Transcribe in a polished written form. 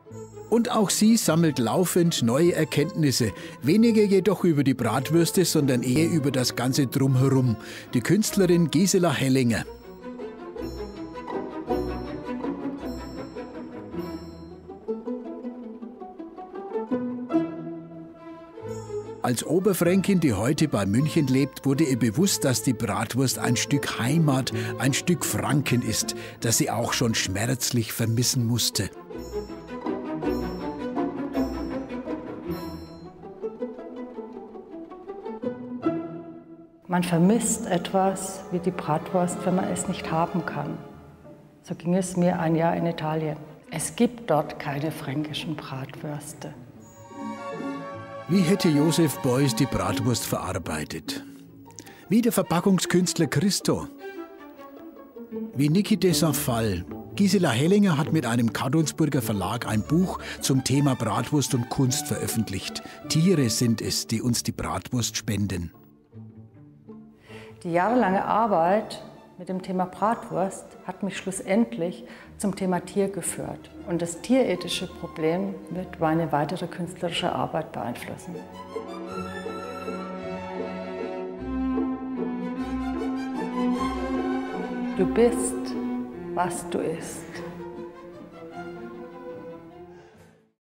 Und auch sie sammelt laufend neue Erkenntnisse. Weniger jedoch über die Bratwürste, sondern eher über das ganze Drumherum. Die Künstlerin Gisela Hellinger. Als Oberfränkin, die heute bei München lebt, wurde ihr bewusst, dass die Bratwurst ein Stück Heimat, ein Stück Franken ist, das sie auch schon schmerzlich vermissen musste. Man vermisst etwas wie die Bratwurst, wenn man es nicht haben kann. So ging es mir ein Jahr in Italien. Es gibt dort keine fränkischen Bratwürste. Wie hätte Josef Beuys die Bratwurst verarbeitet? Wie der Verpackungskünstler Christo? Wie Niki de Saint-Phalle? Gisela Hellinger hat mit einem Karlsburger Verlag ein Buch zum Thema Bratwurst und Kunst veröffentlicht. Tiere sind es, die uns die Bratwurst spenden. Die jahrelange Arbeit mit dem Thema Bratwurst hat mich schlussendlich zum Thema Tier geführt. Und das tierethische Problem wird meine weitere künstlerische Arbeit beeinflussen. Du bist, was du isst.